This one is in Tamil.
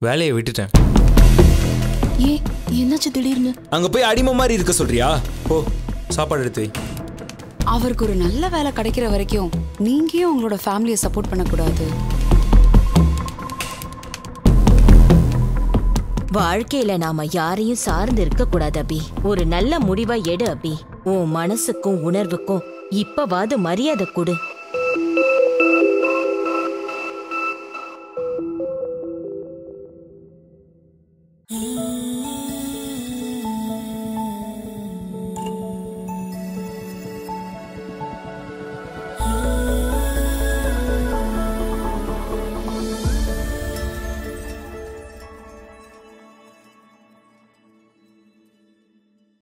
வேலையை விட்டுட்டேன். ஏன் என்னாச்சு திடீர்னு? அங்க போய் அடிமை மாதிரி இருக்க சொல்றியா? ஓ, சாப்பாடு எடுத்து வை. அவருக்கு ஒரு நல்ல வேலை கிடைக்கிற வரைக்கும் நீங்க உங்களோட ஃபேமிலியை சப்போர்ட் பண்ணக்கூடாது. வாழ்க்கையில நாம யாரையும் சார்ந்து இருக்க கூடாது அபி. ஒரு நல்ல முடிவா எடு அபி. உன் மனசுக்கும் உணர்வுக்கும் இப்பவாது மரியாதை கொடு.